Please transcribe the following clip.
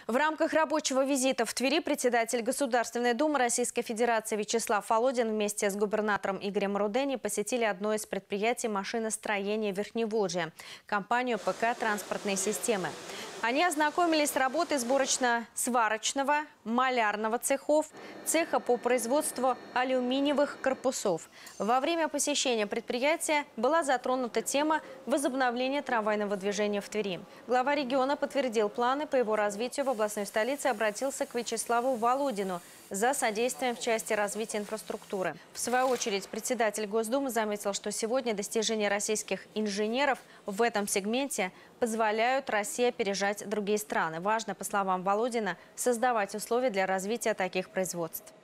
В рамках рабочего визита в Твери председатель Государственной Думы Российской Федерации Вячеслав Володин вместе с губернатором Игорем Рудени посетили одно из предприятий машиностроения Верхневолжья – компанию ПК «Транспортные системы». Они ознакомились с работой сборочно-сварочного, малярного цехов, цеха по производству алюминиевых корпусов. Во время посещения предприятия была затронута тема возобновления трамвайного движения в Твери. Глава региона подтвердил планы по его развитию в областной столице и обратился к Вячеславу Володину за содействием в части развития инфраструктуры. В свою очередь, председатель Госдумы заметил, что сегодня достижения российских инженеров в этом сегменте позволяют России опережать другие страны. Важно, по словам Володина, создавать условия для развития таких производств.